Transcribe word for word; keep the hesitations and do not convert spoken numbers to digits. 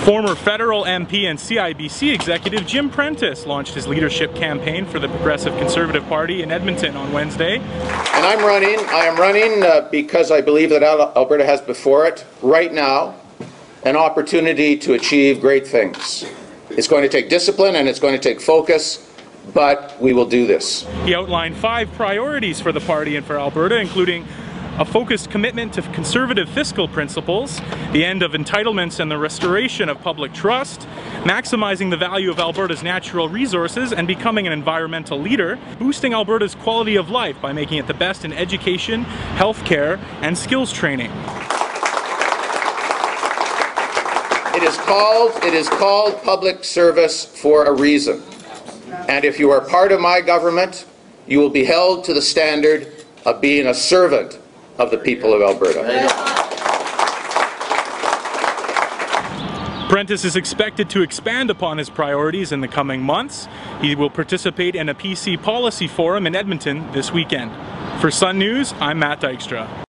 Former federal M P and C I B C executive Jim Prentice launched his leadership campaign for the Progressive Conservative Party in Edmonton on Wednesday. And I'm running, I am running uh, because I believe that Alberta has before it, right now, an opportunity to achieve great things. It's going to take discipline and it's going to take focus, but we will do this. He outlined five priorities for the party and for Alberta, including a focused commitment to conservative fiscal principles, the end of entitlements and the restoration of public trust, maximizing the value of Alberta's natural resources and becoming an environmental leader, boosting Alberta's quality of life by making it the best in education, healthcare, and skills training. It is called, it is called public service for a reason. And if you are part of my government, you will be held to the standard of being a servant of the people of Alberta. Prentice is expected to expand upon his priorities in the coming months. He will participate in a P C policy forum in Edmonton this weekend. For Sun News, I'm Matt Dykstra.